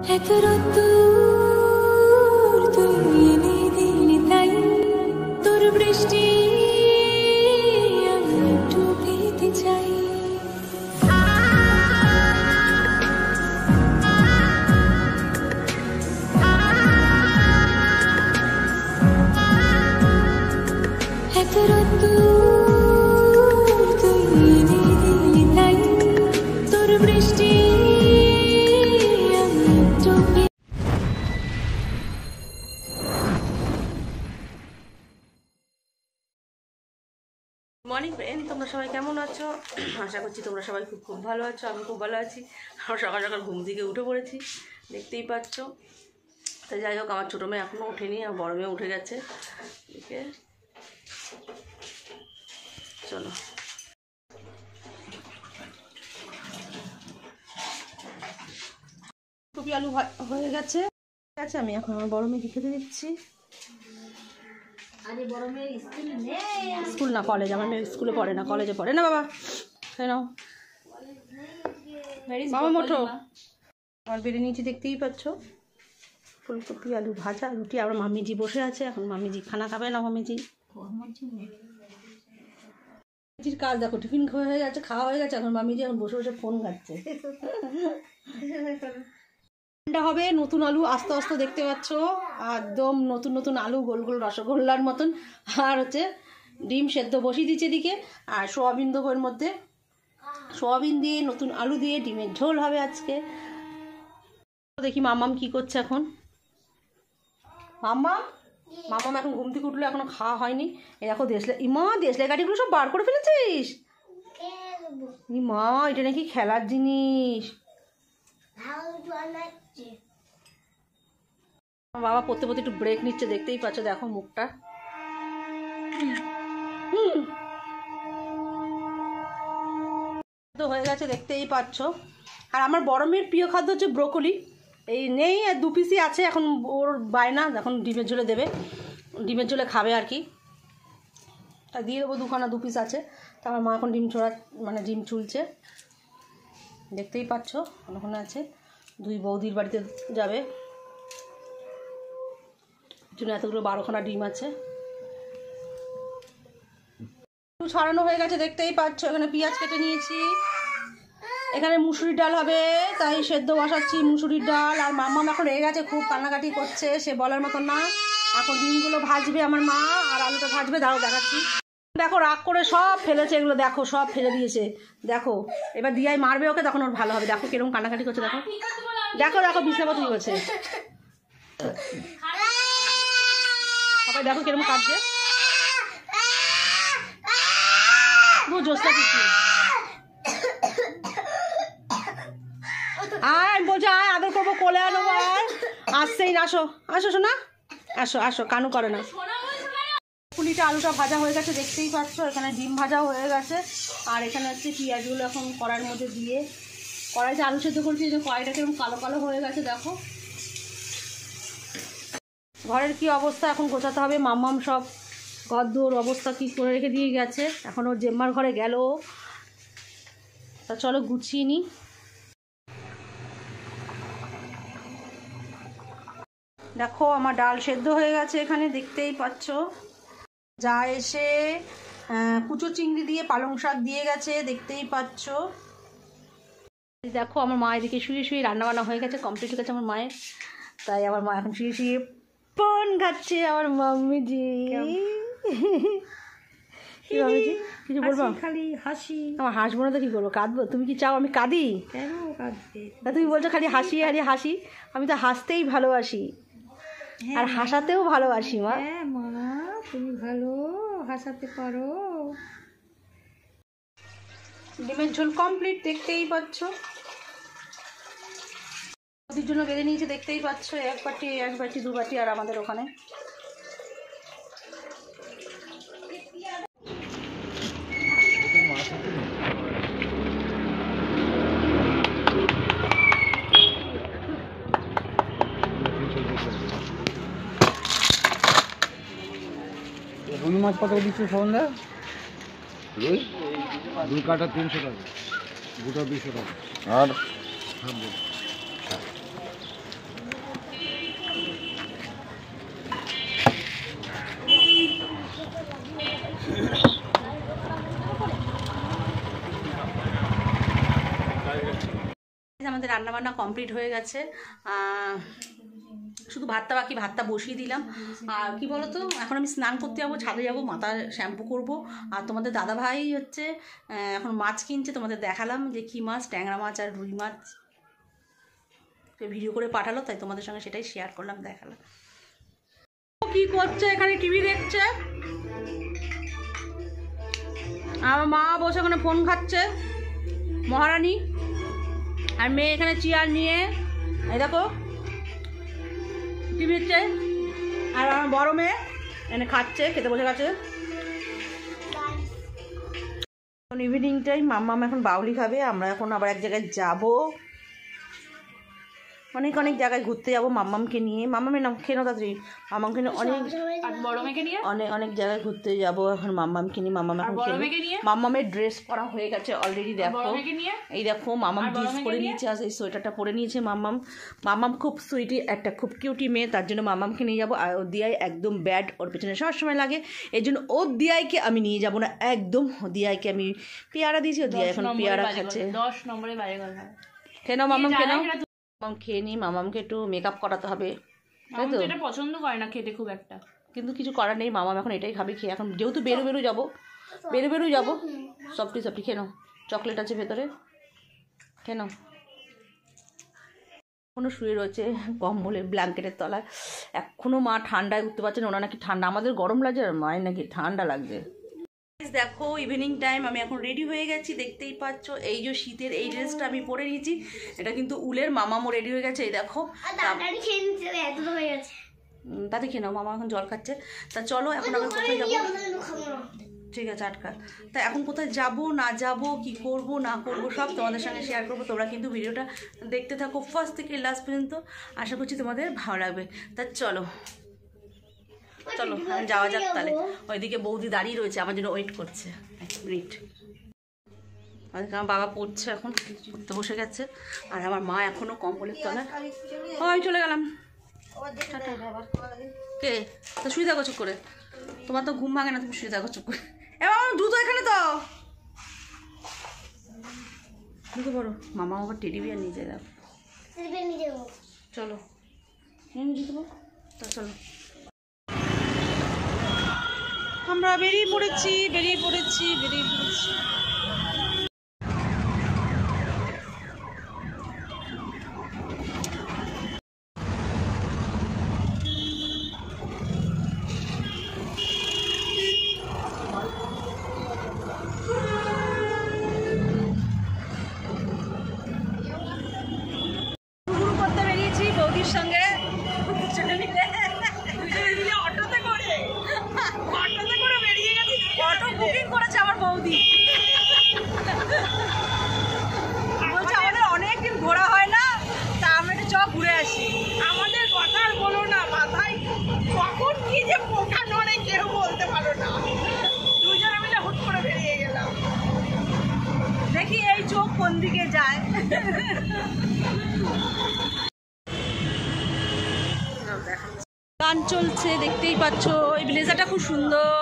Morning friend, তোমরা সবাই কেমন আছো? আশা করছি তোমরা সবাই খুব ভালো আছো। আমি খুব ভালো আছি। আমার সকাল সকাল ঘুম থেকে উঠে পড়েছি, দেখতেই পাচ্ছ। তাই যাই হোক, আমার ছোটো মেয়ে এখনও ওঠেনি, আর বড় মেয়ে উঠে গেছে। ওকে, চলো। কপি আলু হয়ে গেছে। আমি এখন আমার বড় মেয়েকে খেতে দিচ্ছি। স্কুল না, কলেজ। আমার মেয়ে স্কুলে পড়ে না, কলেজে পড়ে না। বাবা তাই নাও, বাবা মোটো। আমার বেড়ে নিচে দেখতেই পাচ্ছ, ফুলকপি আলু ভাজা, রুটি। আমার মামিজি বসে আছে, এখন মামিজি খানা খাবে না। মামিজির কাজ দেখো, টিফিন হয়ে গেছে, খাওয়া হয়ে গেছে। এখন মামিজি এখন বসে বসে ফোন ঘাটছে। হবে নতুন আলু আস্তে আস্তে দেখতে পাচ্ছ, একদম নতুন নতুন আলু, গোল গোল রসগোল্লার মতন। আর হচ্ছে ডিম সেদ্ধ বসিয়ে দিচ্ছে এদিকে, আর সোয়াবিন দেবো এর মধ্যে। সোয়াবিন দিয়ে নতুন আলু দিয়ে ডিমের ঝোল হবে আজকে। দেখি মামাম কি করছে এখন। মামাম এখন ঘুম থেকে উঠলো, এখনো খাওয়া হয়নি। এই দেখো দেশলাই গাড়িগুলো সব বার করে ফেলেছিস। মা, এটা নাকি খেলার জিনিস। বাবা পড়তে পড়তে একটু ব্রেক নিচ্ছে, দেখতেই পাচ্ছ। দেখো মুখটা। তো হয়ে গেছে, দেখতেই পাচ্ছ। আর আমার বড় মেয়ের প্রিয় খাদ্য হচ্ছে ব্রোকলি। এই নেই, 2 পিসই আছে এখন। ওর বায়না এখন ডিমের ঝোলে দেবে, ডিমের ঝোলে খাবে আর কি। তা দিয়ে দেবো 2 পিস আছে। তা আমার মা এখন ডিম চুলছে, দেখতেই পাচ্ছ। ওখানে আছে, 2 বৌদির বাড়িতে যাবে, জন্য এতগুলো 12খানা ডিম আছে। ছড়ানো হয়ে গেছে, দেখতেই পাচ্ছ। এখানে পেঁয়াজ কেটে নিয়েছি। এখানে মুসুরির ডাল হবে, তাই সেদ্ধ বসাচ্ছি মুসুরির ডাল। আর মাম্মাম এখন রেগে গেছে, খুব কান্নাকাটি করছে, সে বলার মতন না। এখন ডিমগুলো ভাজবে আমার মা, আর আলুটা ভাজবে। দাঁড়াও দেখাচ্ছি। দেখো রাগ করে সব ফেলেছে, এগুলো দেখো সব ফেলে দিয়েছে। দেখো এবার দিয়াই মারবে ওকে, তখন ওর ভালো হবে। দেখো কিরকম কান্নাকাটি করছে, দেখো দেখো দেখো বিছানাপত্র করছে সবাই, দেখো কিরকম কাঁদছে। জোসটা কিছু আয় বলছে, আয় আদর করবো, কোলে আনো। আসছেই না, আসো আসো শোনা, আসো আসো, কানু করে না। পুলিটা আলুটা ভাজা হয়ে গেছে, দেখতেই পাচ্ছ। এখানে ডিম ভাজাও হয়ে গেছে। আর এখানে হচ্ছে পেঁয়াজগুলো এখন কড়াইয়ের মধ্যে দিয়ে, কড়াইতে আলু সেদ্ধ করছি। যে কড়াইটা কিরকম কালো কালো হয়ে গেছে দেখো। ঘরের কি অবস্থা, এখন গোছাতে হবে। মাম্মাম সব গদ্দর অবস্থা কি করে রেখে দিয়ে গেছে। এখন ওর জেম্মার ঘরে গেল। তা চলো গুছিয়ে নিই। দেখো আমার ডাল সেদ্ধ হয়ে গেছে এখানে, দেখতেই পাচ্ছ। যা এসে কুচো চিংড়ি দিয়ে পালং শাক দিয়ে গেছে, দেখতেই পাচ্ছ। দেখো আমার মা এদিকে শুয়ে শুয়ে রান্নাবান্না হয়ে গেছে, কমপ্লিট হয়ে গেছে আমার মায়ের। তাই আমার মা এখন শুয়ে শুয়ে ফোন ঘাটছে। আমার মাম্মিজি কি মাম্মিজি কিছু বলবো? খালি হাসি। আমার হাসবো না তো কি করবো, কাঁদবো? তুমি কি চাও আমি কাঁদি? কেন কাঁদবে? তা তুমি বলছো খালি হাসি আর হাসি। আমি তো হাসতেই ভালোবাসি, আর হাসাতেও ভালোবাসি মা। হ্যাঁ মা, তুমি ভালো হাসাতে পারো। ডিমের ঝোল কমপ্লিট, দেখতেই পাচ্ছ। ওদের জন্য বেঁধে নিয়েছে, দেখতেই পাচ্ছ। 1 বাটি 2 বাটি। আর আমাদের ওখানে রুই মাছ কত দিচ্ছ সন্ধ্যা? রুই 2 কাটা 300 টাকা, গোটা 200 টাকা। আর রান্নাবান্না কমপ্লিট হয়ে গেছে, শুধু ভাতটা বাকি, ভাতটা বসিয়ে দিলাম। আর কি বলো তো, এখন আমি স্নান করতে যাবো, ছাদে যাবো, মাথা শ্যাম্পু করব। আর তোমাদের দাদাভাই হচ্ছে এখন মাছ কিনছে, তোমাদের দেখালাম যে কী মাছ, ট্যাংরা মাছ আর রুই মাছ ভিডিও করে পাঠালো, তাই তোমাদের সঙ্গে সেটাই শেয়ার করলাম, দেখালাম। কি করছে এখানে, টিভি দেখছে, আমার মা বসে ওখানে ফোন খাচ্ছে মহারানী, আর মেয়ে এখানে চেয়ার নিয়ে এই দেখো টিভি দেখছে, আর আমার বড় মেয়ে এখানে খাচ্ছে, খেতে বসে গেছে। এখন ইভিনিং টাইম, মাম্মাম এখন বাউলি খাবে, আমরা এখন আবার এক জায়গায় যাবো, অনেক অনেক জায়গায় ঘুরতে যাবো মাম্মামকে নিয়ে। মাম্মামের নাম খেয়ে নাও তাড়াতাড়ি, মাম্মামকে নিয়ে অনেক অনেক জায়গায় ঘুরতে যাবো এখন মাম্মামকে নিয়ে। মাম্মাম এখন মাম্মামের ড্রেস পরা হয়ে গেছে অলরেডি, দেখো এই দেখো মাম্মাম জিন্স পরে নিয়েছে, আর এই সোয়েটারটা পরে নিয়েছে মাম্মাম। মাম্মাম খুব সুইটি, একটা খুব কিউটি মেয়ে, তার জন্য মাম্মামকে নিয়ে যাবো। আর ওর দিয়াই একদম ব্যাড, ওর পেছনে সবসময় লাগে, এই জন্য ওর দিয়াইকে আমি নিয়ে যাবো না একদম। দিয়াইকে আমি পেয়ারা দিয়েছি, ও দিয়াই এখন পেয়ারা খাচ্ছে। 10 নম্বরে বাইরে গেল। খেয়ে নাও মাম্মাম, খেয়ে নাও, খেয়ে নিই। মামামকে একটু মেকআপ করাতে হবে, তাই তো? এটা পছন্দ করে না খেতে খুব একটা, কিন্তু কিছু করার নেই, মামাম এখন এটাই খাবে। খেয়ে এখন যেহেতু বেরো যাবো, সবটি খেয়ে নাও, চকলেট আছে ভেতরে, খেয়ে নাও। এখনও শুয়ে রয়েছে কম্বলে ব্ল্যাঙ্কেটের তলায়, এখনও মা ঠান্ডায় উঠতে পারছে না, ওনা নাকি ঠান্ডা, আমাদের গরম লাগছে আর মায়ের নাকি ঠান্ডা লাগছে। দেখো ইভিনিং টাইম, আমি এখন রেডি হয়ে গেছি, দেখতেই পাচ্ছ। এই যে শীতের এই ড্রেসটা আমি পরে নিয়েছি, এটা কিন্তু উলের। মামামও রেডি হয়ে গেছে, এই দেখো। তাতে খেয়ে নাও, মামা এখন জল খাচ্ছে। তা চলো এখন আমি কোথায় যাবো, ঠিক আছে আটকা। তা এখন কোথায় যাব না যাব, কি করব না করব, সব তোমাদের সঙ্গে শেয়ার করবো। তোমরা কিন্তু ভিডিওটা দেখতে থাকো ফার্স্ট থেকে লাস্ট পর্যন্ত, আশা করছি তোমাদের ভালো লাগবে। তা চলো যাওয়া যাক তাহলে। ওইদিকে বৌদি দাঁড়িয়ে রয়েছে, আমার জন্য ওয়েট করছে, গ্রেট। আমার বাবা পড়ছে, এখন পড়তে বসে গেছে, আর আমার মা এখনো কম্বলের তলায়। আমি চলে গেলাম। কে তো শুয়ে থাকো চুপ করে, তোমার তো ঘুম ভাঙে না, তুমি শুয়ে থাকো চুপ করে। এবার জুতো এখানে তো ঢুকে পড়ো। মামা আবার টেডি বিয়ার নিয়ে যায়, চলো নিয়ে যেতে পারো। তা চলো আমরা বেরিয়ে পড়েছি। বৌদির সঙ্গে অটোতে করে বেরিয়ে গেছি, অটো বুকিং করেছে আমার বৌদি। বলছে আমাদের অনেকদিন ঘোরা হয় না, তা আমরা একটু চ ঘুরে আসি। আমাদের কথা আর বলো না, মাথায় কখন কি যে পোকা নড়ে কেউ বলতে পারো না। দুজনে মিলে হুট করে বেরিয়ে গেলাম, দেখি এই চোখ কোন দিকে যায়। গান চলছে দেখতেই পাচ্ছ, এই ব্লেজারটা খুব সুন্দর।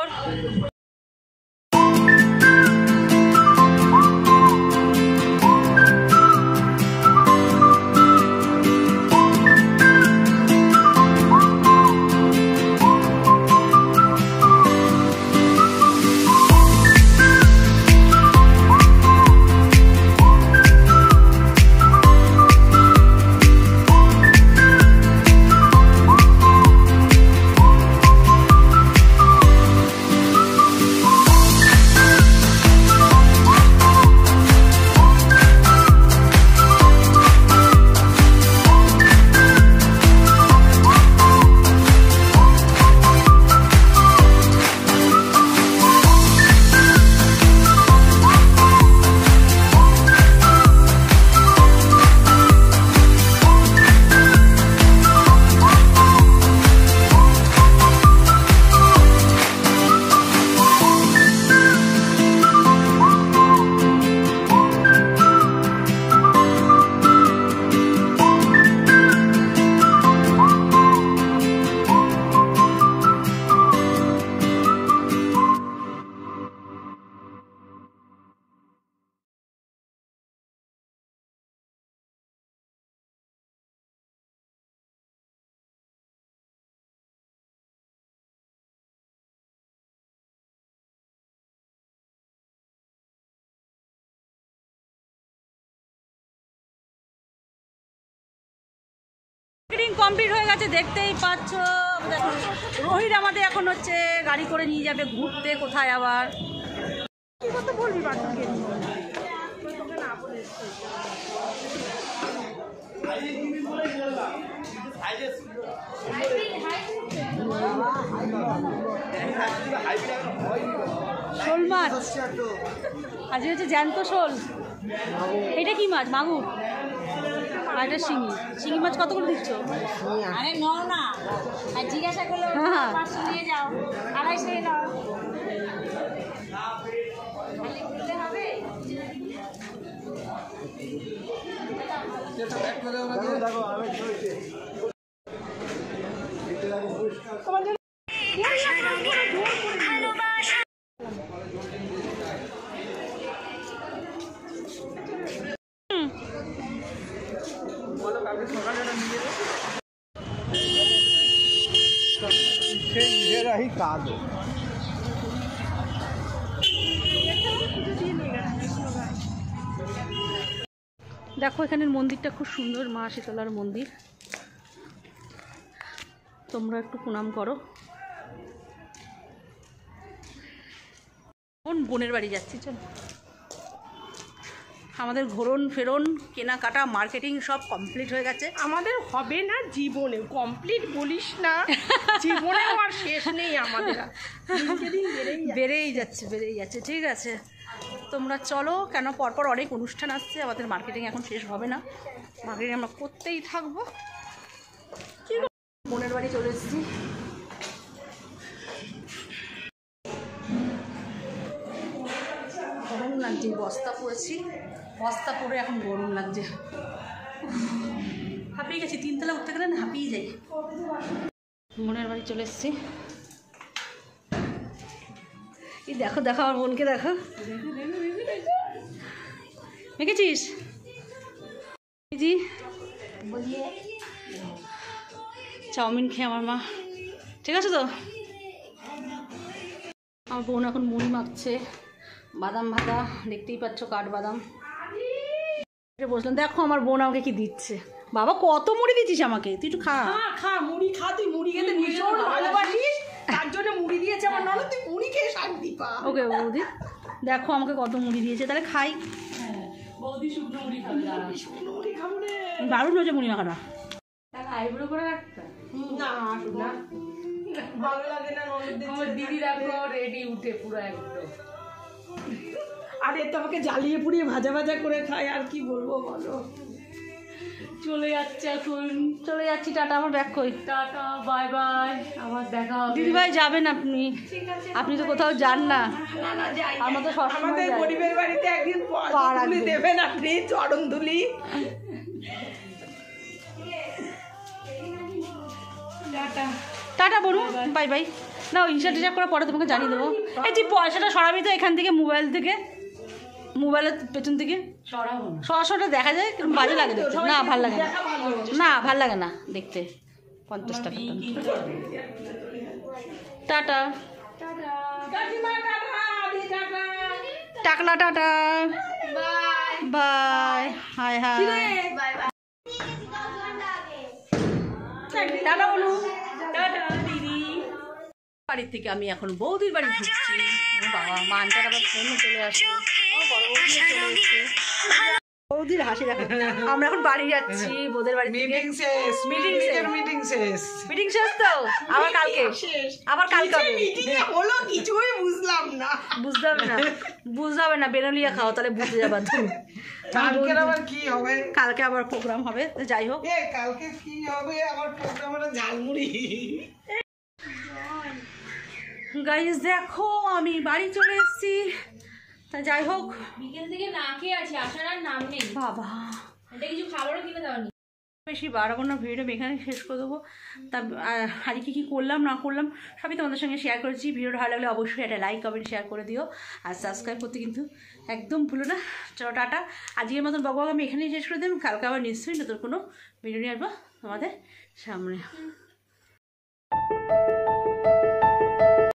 কমপ্লিট হয়ে গেছে, দেখতেই পাচ্ছ। দেখো রোহিত আমাদের এখন হচ্ছে গাড়ি করে নিয়ে যাবে ঘুরতে, কোথায় আবার কি কথা বলবি বাচ্চাকে শোল মাছ আজকে হচ্ছে জ্যান্ত শোল। এটা কি মাছ? মাগুর। আর এটা শিঙি। শিঙি মাছ কত করে দিচ্ছ? আরে নাও না, আর জিজ্ঞাসা করলে হ্যাঁ 500 নিয়ে যাও, 250 নাও। খালি ঘুরলে হবে? দেখো এখানের মন্দিরটা খুব সুন্দর, মা শীতলার মন্দির, তোমরা একটু প্রণাম করো। বোনের বাড়ি যাচ্ছি, চল। আমাদের ঘোরন ফেরন কেনাকাটা মার্কেটিং সব কমপ্লিট হয়ে গেছে। আমাদের হবে না জীবনে, কমপ্লিট বলিস না, জীবনেও আর শেষ নেই আমাদের। বেড়েই যাচ্ছে। ঠিক আছে, তোমরা চলো, কেন পরপর অনেক অনুষ্ঠান আসছে, আমাদের মার্কেটিং এখন শেষ হবে না, মার্কেটিং আমরা করতেই থাকবো। বোনের বাড়ি চলে এসেছি। গরম লাগছে, বস্তা পরেছি, বস্তা পরে এখন গরম লাগছে, হাঁপিয়ে গেছি। 3 তলা উঠতে গেলে না হাঁপিয়ে যাই। বোনের বাড়ি চলে এসেছি। এই দেখো দেখো আমার বোনকে দেখো, দেখেছিস জি? চাউমিন খেয়ে আমার মা, ঠিক আছে তো? আমার বোন এখন মুড়ি মাখছে, বাদাম ভাজা, দেখতেই পাচ্ছ কাঠবাদাম বসলাম। দেখো আমার বোন আমাকে কি দিচ্ছে। বাবা কত মুড়ি দিচ্ছিস আমাকে, তুই একটু খা। খা মুড়ি খা, তুই মুড়ি খেতে ভীষণ ভালোবাসিস, তার জন্য মুড়ি দিয়েছে আমার ননদ, তুই মুড়ি খেয়ে শান্তি পা। ওকে বৌদি, দেখো আমাকে কত মুড়ি দিয়েছে, তাহলে খাই। বৌদি শুকনো মুড়ি খাবে, শুকনো মুড়ি খাবো রে। দারুণ হয়েছে মুড়ি মাখাটা। আইব্রো করে রাখতে না, না ভালো লাগে না ননদদের। আমার দিদি দেখো রেডি উঠে পুরো একদম। আরে তো আমাকে জ্বালিয়ে পুড়িয়ে ভাজা ভাজা করে খায়, আর কি বলবো বলো। চলে যাচ্ছে এখন, চলে যাচ্ছি, টাটা। আমার ব্যাগ কই? টাটা বাই বাই, আমার দেখা হবে। দিদিভাই যাবেন আপনি? আপনি তো কোথাও যান না। আমরা তো আমাদের গরিবের বাড়িতে একদিন তুলি দেবেন আপনি, চরণ ধুলি। টাটা টাটা বলুন, বাই বাই। না হিসাব টিসাব করে পরে তোমাকে জানিয়ে দেবো। এই তুই পয়সাটা সরাবি তো এখান থেকে, মোবাইল থেকে, মোবাইলের পেছন থেকে সরাসরি দেখা যায়, বাজে লাগে দেখতে। না ভাল লাগে না, না ভাল লাগে না দেখতে। 50 টাকা। টাটা টাকলা, tata bye. Hi hi tata বলু। টাটা দিদি। বাড়ির থেকে আমি এখন বৌদির বাড়ি ঢুকছি। ও বাবা, মানটার আবার ফোনও চলে আসলো। বড় বৌদি চলে এসছে। বৌদির হাসি দেখো। আমরা এখন বাড়ি যাচ্ছি বৌদের বাড়ি থেকে। মিটিং শেষ, মিটিং শেষ। মিটিং শেষ তো আবার কালকে, আবার কালকে হবে। হলো কিছুই বুঝলাম না। বুঝতে হবে না, বেনালিয়া খাও, তাহলে বুঝতে যাবা তুমি। কালকে আবার কি হবে? কালকে আবার প্রোগ্রাম হবে, যাই হোক। কালকে কি হবে আবার প্রোগ্রামে? ঝালমুড়ি। গাইস দেখো আমি বাড়ি চলে এসেছি, তা যাই হোক। বিকেল থেকে না খেয়ে আছি, আসার আর নাম নেই। বাবা এটা কিছু খাবারও কিনে দেওয়ানি। বেশি বাড়াবো না, ভিডিওটা এখানে শেষ করে দেবো। তা আজকে কী করলাম না করলাম সবই তোমাদের সঙ্গে শেয়ার করেছি। ভিডিওটা ভালো লাগলে অবশ্যই একটা লাইক কমেন্ট শেয়ার করে দিও, আর সাবস্ক্রাইব করতে কিন্তু একদম ভুলো না। চলো টাটা, আজকের মতন বকবক আমি এখানেই শেষ করে দেবো। কালকে আবার নিশ্চয়ই নতুন কোনো ভিডিও নিয়ে আসবো তোমাদের সামনে।